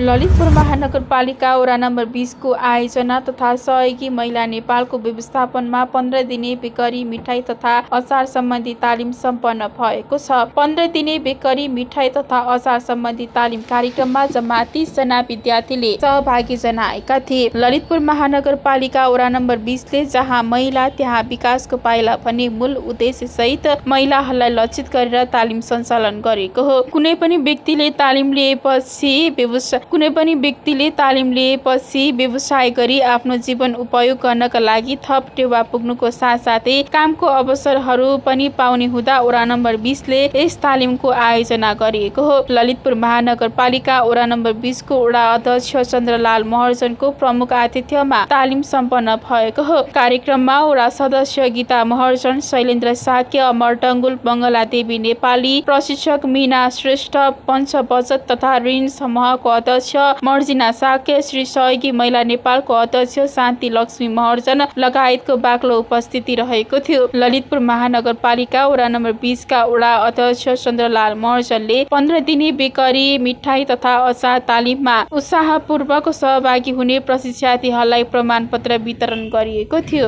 ललितपुर महानगरपालिका वडा नम्बर 20 को आयोजना तथा सहयोगी महिला नेपालको व्यवस्थापनमा 15 दिने बेकरी मिठाई तथा अचार सम्बन्धी तालिम सम्पन्न भएको छ। 15 दिने बेकरी मिठाई तथा अचार सम्बन्धी तालिम कार्यक्रममा जम्मा 30 जना विद्यार्थीले सहभागी जनाएका थिए। ललितपुर महानगरपालिका वडा नम्बर 20 ले जहाँ महिला त्यहाँ विकासको पाइला भन्ने मूल उद्देश्य सहित महिलाहरूलाई लक्षित गरेर तालिम सञ्चालन गरेको हो। कुनै पनि व्यक्तिले तालिम लिएपछि व्यवसाय गरी आफ्नो जीवन उपयोग गर्नका लागि थप टेवा पुग्नुको साथसाथै कामको अवसरहरू पनि पाउने हुँदा वडा नम्बर 20 ले यस तालिमको आयोजना गरिएको हो। ललितपुर महानगरपालिका वडा नम्बर 20 को वडा अध्यक्ष चन्द्रलाल महर्जनको प्रमुख आतिथ्यमा तालिम सम्पन्न भएको हो। कार्यक्रममा वडा सदस्य गीता महर्जन, शैलेन्द्र साक्य, अमर टङ्गुल, बङ्गला देवी नेपाली, प्रशिक्षक मीना श्रेष्ठ, पञ्च बचत तथा ऋण समूहको अध्यक्ष मर्जिना साक्य, श्री सहयोगी महिला नेपालको अध्यक्ष शान्ति लक्ष्मी महर्जन लगायतको बाक्लो उपस्थिति रहेको थियो। ललितपुर महानगरपालिका वडा नम्बर 20 का वडा अध्यक्ष चन्द्रलाल महर्जनले 15 दिने बेकरी मिठाई तथा अचार तालिममा उत्साहपूर्वक सहभागी हुने प्रशिक्षार्थीहरूलाई प्रमाणपत्र वितरण गरिएको थियो।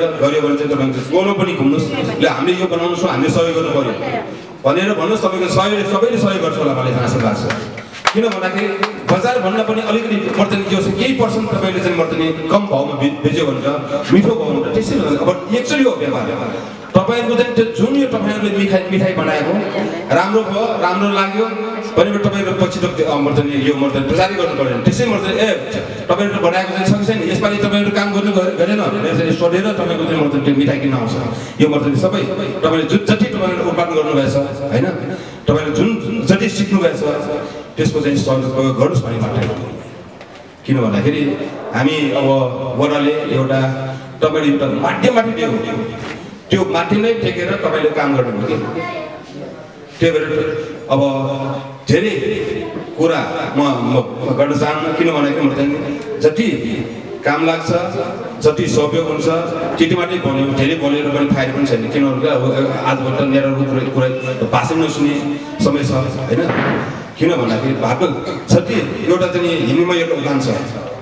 भनेर भन्नुस्, तपाईको सबैले सहयोग गर्छ होला मलाई आशा लाग्छ। किन भन्दाखेरि बजार भन्न पनि अलिकति मर्दनी जो छ केही पर्सेन्ट तपाईले चाहिँ मर्दनी कम भावमा बेच्यो भनेर मिठो भावमा त्यसै हो। अब एक्चुअली हो व्यवहार तपाईहरुको चाहिँ जुन यो तपाईहरुले मिठाई बनाएको राम्रो भयो, राम्रो लाग्यो भनेर तपाईहरु पछि त मर्दनी यो मर्दनी प्रचारै गर्नु पर्दैन। त्यसै मर्दनी तपाईहरुले बनाएको चाहिँ सक्छ नि, यसपालि तपाईहरु काम गर्नु गरेन भनेर चाहिँ सोधेर तपाईको चाहिँ मर्दनी मिठाई किन्न आउँछ। यो मर्दनी सबै तपाईले जति तपाईहरुले उत्पादन गर्नु भएछ हैन, तपाईले जुन जति सिक्नु भएछ त्यसको चाहिँ सहयोग गर्नुस् भन्ने मात्र हो। किन भन्दाखेरि हामी अब वडाले एउटा तपाईले एउटा माथि दियो, त्यो माथि नै टेकेर तपाईले काम गर्नु हो कि। त्यही भएर अब धेरै कुरा म गर्न चाहन्न। किन भन्दाखेरि म चाहिँ जति काम लाग्छ, जति सहयोग हुन्छ त्यति मात्रै भन्यो, धेरै बोलेर पनि फाइदा पनि छैन। किनभने आजभोलि त निराधार कुरा भाषण नसुन्ने समय छ हैन। किन भन्दाखेरि भएको जति एउटा चाहिँ हिन्दीमा एउटा उदाहरण छ,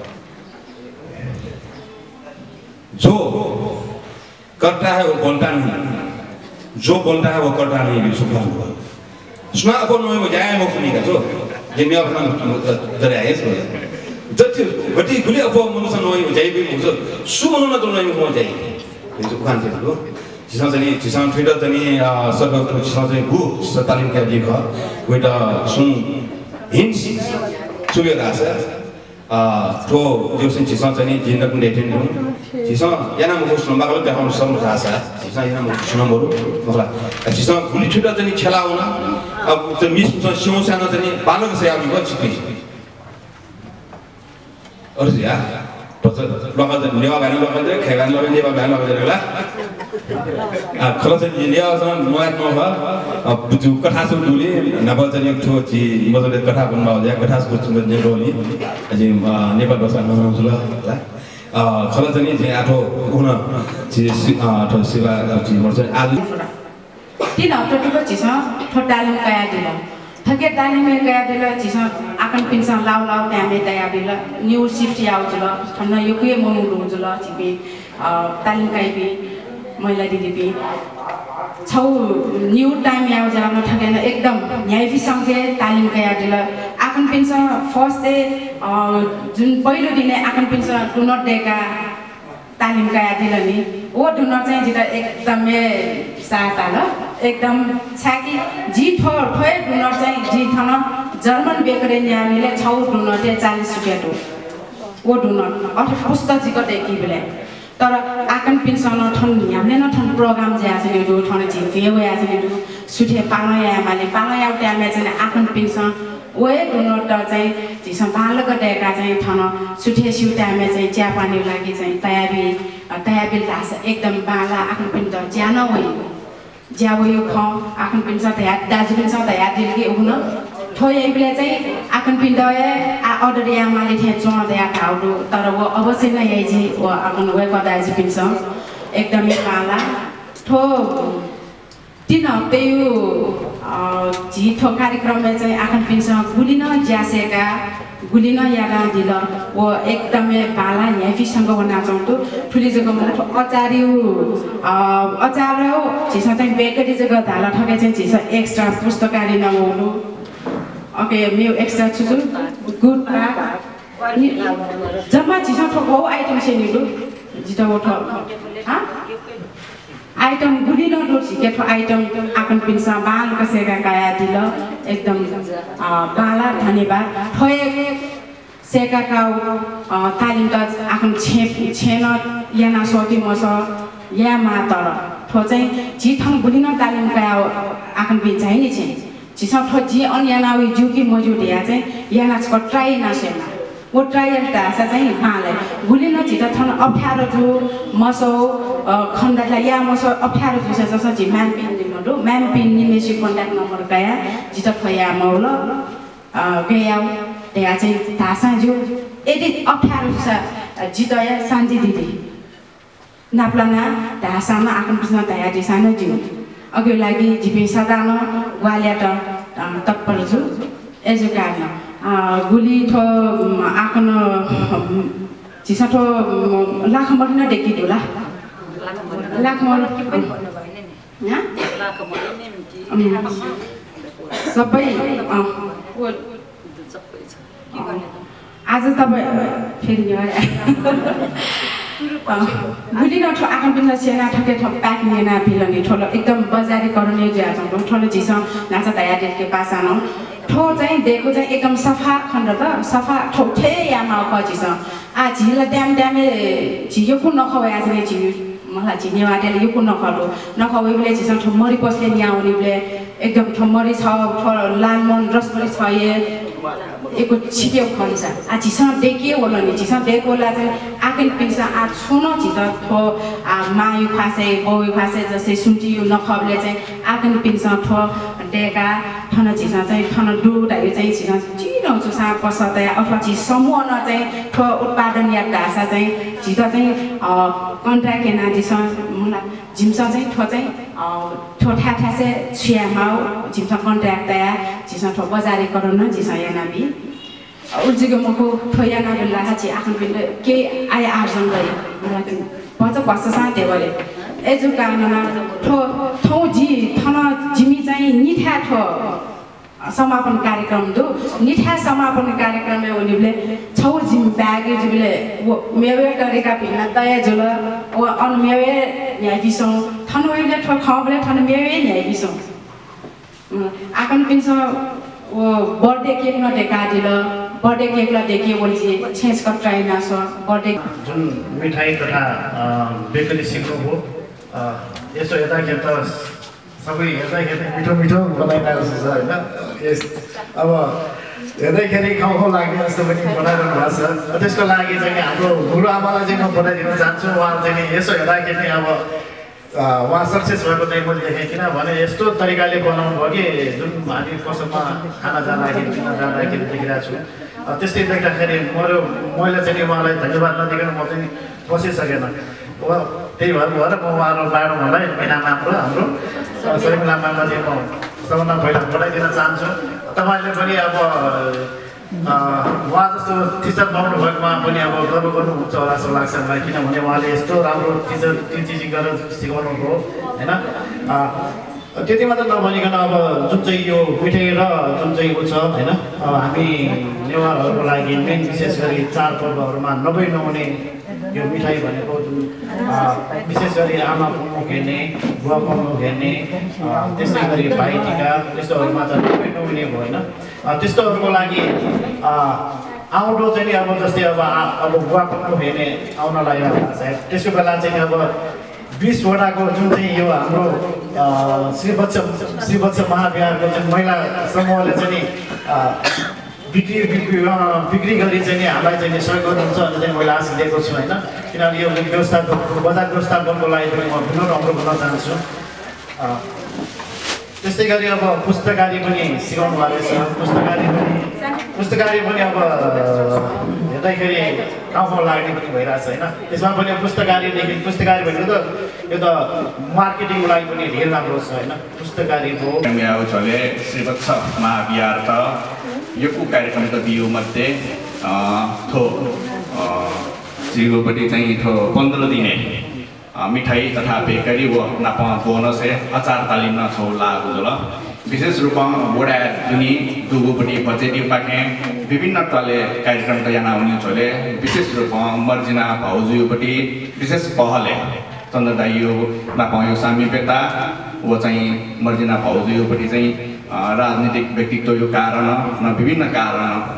जो करता है वो बोलता नहीं, जो बोलता है वो करता नहीं। उसमें अपन में जाए मुखनी का जो जिन्हें अपना जरे आए सो जति बड़ी गुली अपन मनुष्य नोई जाए भी मुझे सुमनो ना तो नहीं हो जाए। ये जो खान थे लोग जिसान ट्विटर तनी सब जिसान से गु तालिम क्या देखा वेटा सुन हिंस चुके रासा तो जो जिसान तनी जिन्नक नेटेन लोग जिसान याना मुझे सुनबा कल क्या हम सब रासा जिसान याना मुझे सुना मोरू मगला जिसान गुली ट्विटर तनी चला होना अब तो मिस मुझे शिवों से आना तनी बालक से आगे बहुत चिपी और यार तो लोग तो नेवा बहन लोग तो खेवान लोग नेवा बहन लोग तो खलास लिया असम नोयात नोहा अब जो कथास डोली नबल एक ठो ची मतलब कथा बनवा हो जाए कथास कुछ ने डोली अजी नेपाल भाषा नहुनु जुल खलास नि जे आठो उना ची आठो सेवा ची मर्छ आज तीन हप्ता टुको चिस ठोटालु काया दिला थके ताली में काया दिला चिस आकन पिन्सा लाउ त्यामे दया दिला न्यू शिफ्ट आउ जुल ठन्न युके ममुलु जुल चिबे तालिम काइबे महिला दिदी छौ न्यू टाइम याव जान ठकेन एकदम न्यायवी संगे तालिम कया दिल आकन पिन्सा फर्स्ट डे जुन पहिलो दिने आकन पिन्सा डु नट डेका तालिम कया दिल नि ओ डु नट चाहिँ जिता एकदमै साता ल एकदम छाकी जी ठोर ठोय डु नट चाहिँ जी थन जर्मन बेकरी न्यामीले छौ डु नट 40 रुपैयाँ टो ओ डु नट अथ पुस्तक जिको देखि बेले तर आकन पिन्सन ठन हामीले न ठन प्रोग्राम जे आछ नि दु ठन जे फेव आछ नि दु सुठे पाङया माले पाङया उट्यामे चाहिँ आकन पिन्सन ओए दुनोट चाहिँ जिस बालक डेका चाहिँ ठन सुठे सुट्यामे चाहिँ चियापानी लागि चाहिँ तयाबी तास एकदम बाला आकन पिन्द ज्यान वइ ज्याव यो ख आकन पिन्स तया दाजु पिन्स तया दिलके उन थोय बेला चाहिँ आकन पिन्द आ अर्डर या माले थे चोन दया खाउडु तर वो अवश्य नै यही जी वो आकन वे कदाजु पिन्स एकदमै बाला थो तीन हप्ते यो जी थो कार्यक्रममा चाहिँ आकन पिन्स गुलिन ज्यासेका गुलिन यारा दिल वो एकदमै बाला याफीसँग नाचाउँथ्यो ठुली जग्गा अचार्यो अचार्यो झिसा चाहिँ बेकरी जग्गा धाला ठगे चाहिँ झिसा एक्स्ट्रा पुस्तकारी नहुनु ओके मेरो एक्स्ट्रा छु गुड जम्मा झिसा ठोको आइटम सेनिलु जिता उठो आइटम गुलिन डोर झिकेठो आइटम आकन पिन्सा बाल कसेका काया दिल एकदम बाला धन्यवाद ठोए सेका काउ तालिम त आकन छेन याना सोति मस या मातर ठो चाहिँ जिथङ गुलिन तालिम काया आकन पिन चाहिँ नि छे जिसा ठो जि अन्याना उ जुकी मजुड या चाहिँ याना छ ट्राई नसेमा वो ट्रायल तासा चाहिँ हाले गुलिन जिता थन अप्ठ्यारो जो मसो खण्डलाई या मसो अप्ठ्यारो जुसा जसा जि म्यान पिन दिमडो म्यान पिन निमेसी कन्ट्याक्ट नम्बर गया जिता खया मौल गया त्यहाँ चाहिँ तासा जो यदि अप्ठ्यारो जुसा जितया शान्ति दिदी नाप्लाना तासामा आकन प्रश्न तयारी सानो जिउ अघि लागि जिपे सदान वाल्याट तत्पर छु एजुकार्न गुली थो आकन चिसा थो लाख मर्न डेकी दुला लाख मर्न के पनि भन्नु भएन नि ह लाख मर्न नि सबै सबै छ के गर्ने आज तपाई फेरि गुली न ठो आकन पिन सेना ठके ठो प्याक नेना भिलनी ठोलो एकदम बजारी करने ज्या छ ठोलो चिसा नाचा तयारी के पासानो ठो चाहिँ देखो चाहिँ एकदम सफा खण्ड त सफा ठोठे यामा पजिस आ झिल ड्याम ड्यामे झियो कुन नखवाया चाहिँ झि मलाई झिने वाटेले यो कुन नखलो नखवेले झिस ठमरी पसले न्याउनेले एकदम ठमरी छ लालमन रसमरी छ एको छिप्यो खन्छ आ झिस देखियो होला नि झिस देखोला चाहिँ आकन पिसा आ छुनो झिस ठो मायु फासे बौय फासे जसै सुन्टियो नखबले चाहिँ आकन पिसा ठो डेका ठन झिस चाहिँ ठन डुडायो चाहिँ झिस चिनो सा पसतै अथवा झि समूह न चाहिँ ठो उत्पादन या भाषा चाहिँ झिस चाहिँ कन्ट्र्याक्ट एना झिस मलाई झिमसा चाहिँ ठो चाहिँ ठो ठासे छियामाउ झिमसा कन्ट्र्याक्ट तया झिस ठो बजारीकरण न झिस यानाबी उर्जिको मको ठो याना बेला छि आखन बिल के आय आर्जन गरे मलाई पछ पछ साथे गरे एजु कामना ठो ठौ झि थन जिमी चाहिँ निठा ठो समापन कार्यक्रम दु निठा समापन कार्यक्रम में उनीले छौ जिम ब्यागे जुले वो मेवे गरेका भिन्न तय जुल वो अन मेवे न्यायबिसौ थन ओइले ठो खबले थन मेवे न्यायबिसौ आकन पिन्छ वो बर्थडे केक न डेका दिल बर्थडे केक ला देखिए बोलछि छेस कट्राइ नास बर्थडे जुन मिठाई तथा बेकरी सिक्नु हो यसो यता के त सबै हेर्दाखेरि मिठो मिठो बनाइरहेको छ हैन यस अब हेर्दाखेरि खाउ लाग्ने जस्तो पनि बनाइरहनु भएको छ त्यसको लागि चाहिँ हाम्रो गुरुआमालाई चाहिँ म बधाई दिन चाहन्छु उहाँ चाहिँ यसो हेर्दाखेरि अब उहाँ सक्सेस भएको चाहिँ मैले देखेँ किनभने यस्तो तरिकाले बनाउनु भयो कि जुन हामी पसलमा खाना जाँदाखेरि किन जाँदाखेरि देखिरहेको छु त्यस्तै देख्दाखेरि मैले चाहिँ उहाँलाई धन्यवाद नदिकन म चाहिँ बसिसकेन त्यही भएर म उहाँहरू मलाई मिना नाम्रो हाम्रो सबै लामामा चाहिँ म सबभन्दा पहिला बधाई दिन चाहन्छु तपाईँले पनि अब उहाँ जस्तो टिचर पाउनु भएकोमा पनि अब गर्व गर्नुहुन्छ होला जस्तो लाग्छ मलाई किनभने उहाँले यस्तो राम्रो टिचिङ गरेर सिकाउनु भयो होइन त्यति मात्र नभनिकन अब जुन चाहिँ यो मिठाई र जुन चाहिँ उ छ होइन हामी नेवारहरूको लागि मेन विशेष गरी चाडपर्वहरूमा नहुने यो मिठाई भनेको जुन विशेष गरी आमा प्रमुख हेर्ने बुवा प्रमुख हेर्ने त्यस्तै गरी भाइटिका त्यस्तोहरूमा त नहुने भयो होइन त्यस्तोहरूको लागि आउँदो चाहिँ अब जस्तै अब बुवा प्रमुख हेर्ने आउन लागेको छ त्यसको बेला चाहिँ अब 20 वटाको जुन चाहिँ यो हाम्रो श्रीवत्स महाविहारको जुन महिला समूहले चाहिँ बिक्री गरी चाहिँ हामीलाई चाहिँ सहयोग गर्नुहुन्छ भनेर चाहिँ मैले आश दिएको छु होइन किनभने यो व्यवस्थापन बजार व्यवस्थापनको लागि पनि म ठुलो राम्रो गर्न चाहन्छु त्यस्तै गरी अब पुस्तकारी पनि सिकाउनु भएको छ पुस्तकारी पनि अब हेर्दाखेरि ठाउँमा लाग्ने पनि भइरहेछ होइन त्यसमा पनि पुस्तकारी भनेको त यो त मार्केटिङको लागि पनि धेरै राम्रो छ होइन पुस्तकारीको श्रीवत्स महाविहार त यो कार्यक्रमको बिउ मध्ये थो जिरोपट्टि चाहिँ थो 15 दिने मिठाई तथा बेकरी व नापा बोनस अचार तालिम न छौ लागु जल विशेष रूपमा बोडा दुनी दुगुपट्टि बजेटी पाके विभिन्न टले कार्यक्रम तयाना हुने छोले विशेष रूपमा मर्जिना भाउजूपट्टि विशेष पहले चन्द्रदाइयो नापायो सामीपेता व चाहिँ मर्जिना भाउजूपट्टि चाहिँ राजनीतिक व्यक्तित्व यो कारण न विभिन्न कारण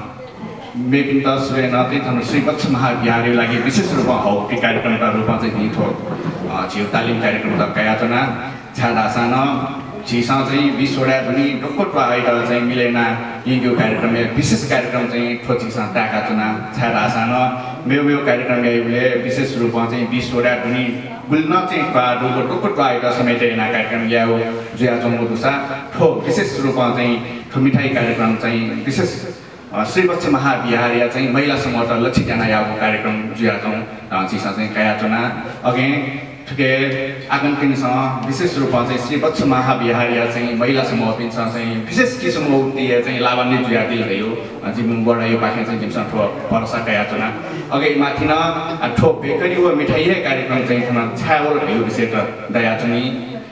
मेपिन तस्वे न त्यही श्रीपक्ष महाविहारको लागि विशेष रूपमा हौकी कार्यक्रमका रूपमा चाहिँ निथो छिउ तालिम कार्यक्रम त कयातना छाडासान छिसा चाहिँ 20 वटा पनि डोकोट आइटा चाहिँ मिलेन यो कार्यक्रम विशेष कार्यक्रम चाहिँ ठोचिसा टाकातना छाडासान मेउ कार्यक्रम आइले विशेष रूपमा चाहिँ 20 वटा पनि गुल्न चाहिँ डोकोट आइटा समेटेना कार्यक्रम ल्याउ जुया जंगो दुसा ठो विशेष रूपमा चाहिँ ठो मिठाई कार्यक्रम चाहिँ विशेष श्रीपक्ष महाविहार चाहिँ महिला समूह लक्षित याको कार्यक्रम जुयाजौँ चिसा चाहिँ कयाचना अघि ठुके आगन पिनसँग विशेष रूपमा चाहिँ श्रीपक्ष महाविहार चाहिँ महिला समूह पिनसँग चाहिँ विशेष किसिमको उक्तिय चाहिँ लाभान्वित जुया दिल रह्यो जिम्बुबाट यो पाखे चाहिँ जिमसँग ठो परसा कयाचना अघि माथि न ठो बेकरी व मिठाई कार्यक्रम चाहिँ थुना छावल रह्यो विषय त दयाचनी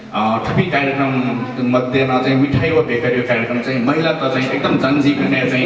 थपी कार्यक्रम मध्येमा चाहिँ मिठाई व बेकरी कार्यक्रम चाहिँ महिला त चाहिँ एकदम जनजीवनीय चाहिँ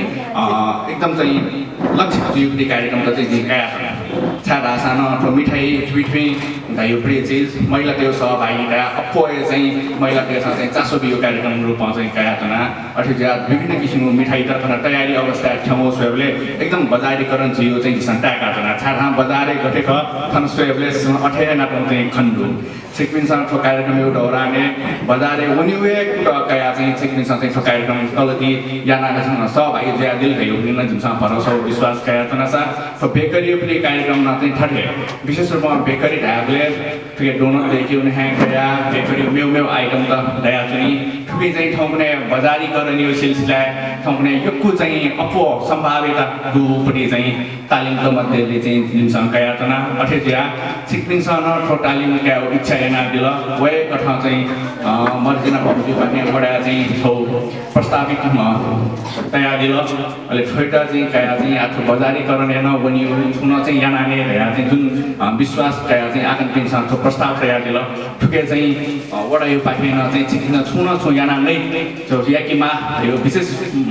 एकदम चाहिँ लक्षित युक्ति कार्यक्रम त चाहिँ जिकाया छाडा सानो अथवा मिठाई ट्विटमै यो प्रिय चिज महिला त्यो सहभागिता अपोय चाहिँ महिला त्यसमा चाहिँ चासो बियो कार्यक्रम रूपमा चाहिँ कयातना अर्थात् विभिन्न किसिमको मिठाई तर्फ तयारी अवस्था ठाउँ स्वयंले एकदम बजारीकरण जियो चाहिँ सन्टाका जना छाडा बजारे गटेको थन स्वयंले अठे नाटक चाहिँ खण्डु सिक्किमसँग ठो कार्यक्रम एउटा ओराने बजारे उनीवे कया चाहिँ सिक्किमसँग चाहिँ ठो कार्यक्रम तलती यानासँग सहभागी ज्या दिल भयो निन जुमसँग भरोसा विश्वास कया तनासा ठो बेकरी पनि कार्यक्रममा चाहिँ ठटे विशेष रूपमा बेकरी ढाबले ठुके डोनट देखि उनी ह्याङ गया बेकरी मेउ आइटम त दया चाहिँ ठुके चाहिँ ठाउँने बजारीकरण यो सिलसिला ठाउँने योको चाहिँ अपो सम्भाविता दुपट्टि चाहिँ तालिम त मध्येले चाहिँ जुमसँग कया तना अठेजिया सिक्किमसँग ठो तालिम क्या इच्छा एना दिल वय कथा चाहिँ मर्जिना भाउजू पाके बडा चाहिँ छौ प्रस्तावित तयार दिल अहिले छोटा चाहिँ कया चाहिँ आथो बजारीकरण एना बनियो छुन चाहिँ यानाले भया चाहिँ जुन विश्वास कया चाहिँ आकन पिनसँग थो प्रस्ताव तयार दिल ठुके चाहिँ वडा यो पाकेन चाहिँ चिकिन छुन छु याना नै जो याकीमा यो विशेष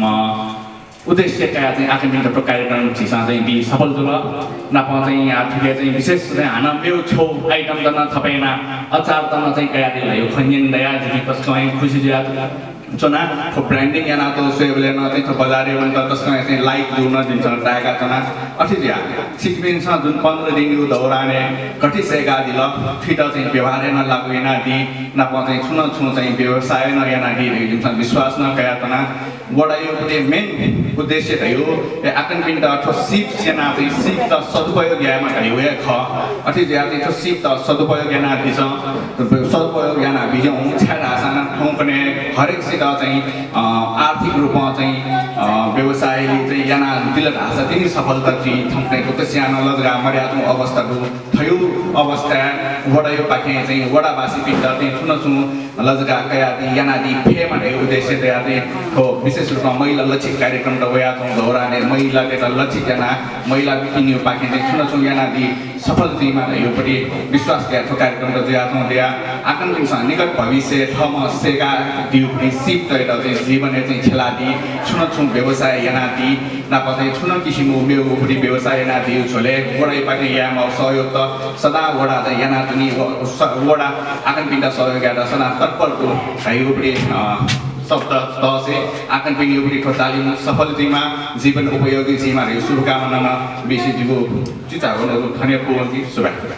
उद्देश्य क्या चाहिँ आखिर मिनटको कार्यक्रम छिसा चाहिँ बि सफल जुल नापा चाहिँ ठुके चाहिँ विशेष हाना मेउ छौ आइटम त थपेना अचार त चाहिँ कया दिल यो खन्यन दया जति पस्कै खुसी ज्या चना को ब्रान्डिङ याना तो सेबले न चाहिँ तो बजारे वन त तस्कै चाहिँ लाइक जुन दिन्छ टाका चना अठिजिया सिक्किम स जुन 15 दिन यो दौराने कति सेगा दिल फिट चाहिँ व्यवहार न लागु याना दि नापा चाहिँ छु चाहिँ व्यवसाय न याना दि जुन विश्वास न कया तना वडा यो मेन उद्देश्य रह्यो आकन पिन्ट अथवा सिप सेना चाहिँ सिप त सदुपयोग यामा रह्यो ख अठिजिया चाहिँ सिप त सदुपयोग याना दिन्छ सदुपयोग याना बिजौ छाडा आसान ठोकने हरेक चाहिँ आर्थिक रूपमा चाहिँ व्यवसायले चाहिँ याना दिल भाषा तिनी सफलता चाहिँ थम्नेको त सानो लजगा मर्यादको अवस्थाको थयो अवस्था वडा यो पाखे चाहिँ वडावासी पिण्ड चाहिँ छु लजगा कया याना दि फेमा रह्यो उद्देश्य तयार हो विशेष रूपमा महिला लक्षित कार्यक्रम त वया छौँ दौराने महिलाले त लक्षित याना महिला पिन्यो पाखे चाहिँ छु याना दि सफल दिमा योपट्टि विश्वास क्या थो कार्यक्रम त ज्या छौँ दिया आकन्तिसँग निकट भविष्य थम सेगा दिउ सिप त एउटा चाहिँ जीवन चाहिँ खेलाडी छु व्यवसाय याना दि नापते छु किसिमको मेउपट्टि व्यवसाय याना दिउ छोले वडा पाखे यामा सहयोग त सदा वडा त याना पनि वडा आकन पिण्ड सहयोग गर्दा सदा तत्परको योपट्टि शब्द तसे आकन पिण्ड योपट्टि तालिम सफल जिमा जीवन उपयोगी जिमा रह्यो शुभकामनामा बेसी जीवो चिचाहरुको धन्यवाद पोगन्ती शुभकामना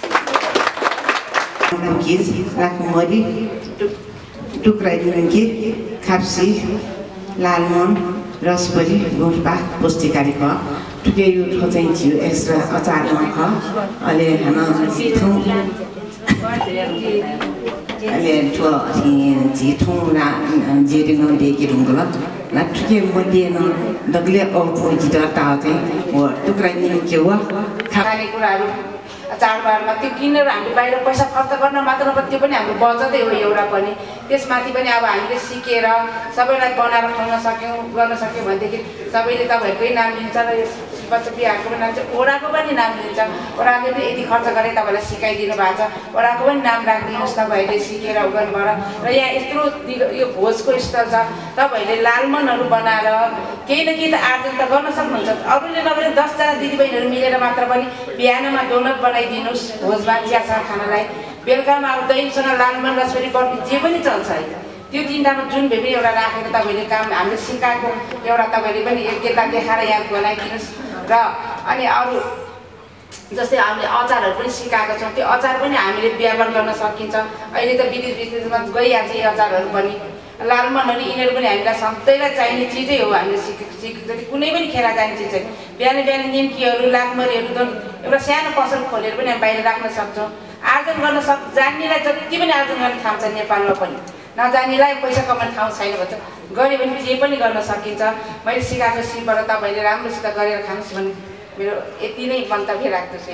किस राखमरी टुक्राइदिनु के खाप्सी लालमोहन रसबरी गोफा पुष्टिकारी ख टुके यो चाहिँ थियो एक्स्ट्रा अचार ख अहिले हाना थौ ठुलो ठुङ्ना जेरिङ डेकी ढुङ्गल ना ठुके मध्येन दगले अपोजिट ताउ चाहिँ हो टुक्रा नि के हो खाने कुराहरू चाडबाडमा त्यो किनेर हामीले बाहिर पैसा खर्च गर्न मात्र नभए त्यो पनि हाम्रो बचतै हो एउटा पनि त्यसमाथि पनि अब हामीले सिकेर सबैलाई बनाएर खुवाउन सक्यौँ गर्न सक्यौँ भनेदेखि सबैले तपाईँहरूकै नाम लिन्छ र यो बच्चा बिहारको पनि नाम चाहिँ ओडाको पनि नाम लिन्छ ओडाले पनि यति खर्च गरेर तपाईँलाई सिकाइदिनु भएको छ ओडाको पनि नाम राखिदिनुहोस् तपाईँहरूले सिकेर उ गर्नुभएर र यहाँ यत्रो यो भोजको स्थल छ तपाईँहरूले लालमनहरू बनाएर केही न केही त आर्जन त गर्न सक्नुहुन्छ अरूले नभए 10जना दिदीबहिनीहरू मिलेर मात्र पनि बिहानमा डोनट बनाइदिनुहोस् भोजमा चियासँग खानालाई बेलुकामा अब दहीसँग लालमन रसरी बर्फी जे पनि चल्छ है त्यो तिनवटामा जुन भए पनि एउटा राखेर तपाईँले काम हामीले सिकाएको एउटा तपाईँले पनि योग्यता देखाएर यहाँ बनाइदिनुहोस् र अनि अरू जस्तै हामीले अचारहरू पनि सिकाएको छौँ त्यो अचार पनि हामीले व्यापार गर्न सकिन्छ अहिले त विदेशमा गइहाल्छ यी अचारहरू पनि लालमनहरू यिनीहरू पनि हामीलाई सधैँलाई चाहिने चिजै हो हामीले जति कुनै पनि खेला जाने चिज चाहिँ बिहान बिहान निम्कीहरू लाखमरीहरू एउटा सानो पसल खोलेर पनि हामी बाहिर राख्न सक्छौँ आर्जन गर्न जान्नेलाई जति पनि आर्जन गर्ने ठाउँ छ नेपालमा पनि नजान्नेलाई पैसा कमाउने ठाउँ छैन भन्छ गऱ्यो भने जे पनि गर्न सकिन्छ मैले सिकाएको सिपबाट तपाईँले राम्रोसित गरेर खानुहोस् भने मेरो यति नै मन्तव्य राख्दछु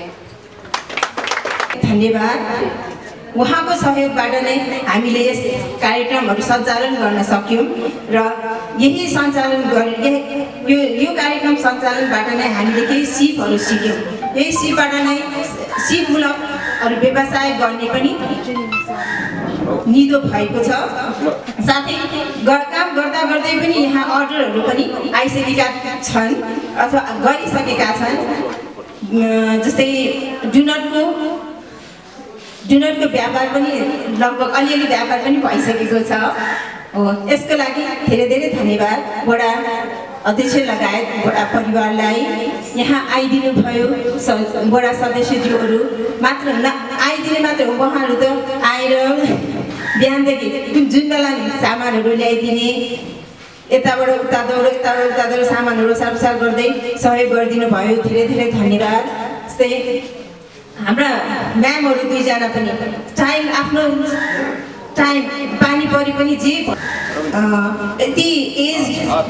धन्यवाद उहाँको सहयोगबाट नै हामीले यस कार्यक्रमहरू सञ्चालन गर्न सक्यौँ र यही सञ्चालन गरेर यो कार्यक्रम सञ्चालनबाट नै हामीले केही सिपहरू सिक्यौँ यही सिपबाट नै सिपमूलक व्यवसाय गर्ने पनि निदो भएको छ साथै काम गर्दा गर्दै पनि यहाँ अर्डरहरू पनि आइसकेका छन् अथवा गरिसकेका छन् जस्तै डोनटको व्यापार पनि लगभग अलिअलि व्यापार पनि भइसकेको छ हो यसको लागि धेरै धेरै धन्यवाद वडा अध्यक्ष लगायत वडा परिवारलाई यहाँ आइदिनु भयो वडा सदस्यज्यूहरू मात्र आइदिने मात्र हो उहाँहरू त आएर बिहानदेखि जुन बेला सामानहरू ल्याइदिने यताबाट उता दौड सामानहरू सारसार गर्दै सहयोग गरिदिनु भयो धेरै धेरै धन्यवाद जस्तै हाम्रा म्यामहरू दुईजना पनि आफ्नो टाइम पानी परि पनि जे यति एज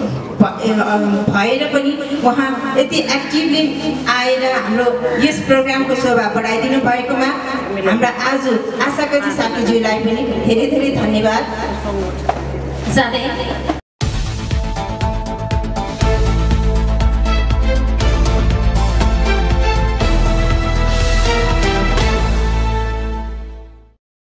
भएर पनि उहाँ यति एक्टिभली आएर हाम्रो यस प्रोग्रामको शोभा बढाइदिनु भएकोमा हाम्रा आज आशाकजी साथीज्यूलाई पनि धेरै धेरै धन्यवाद साथै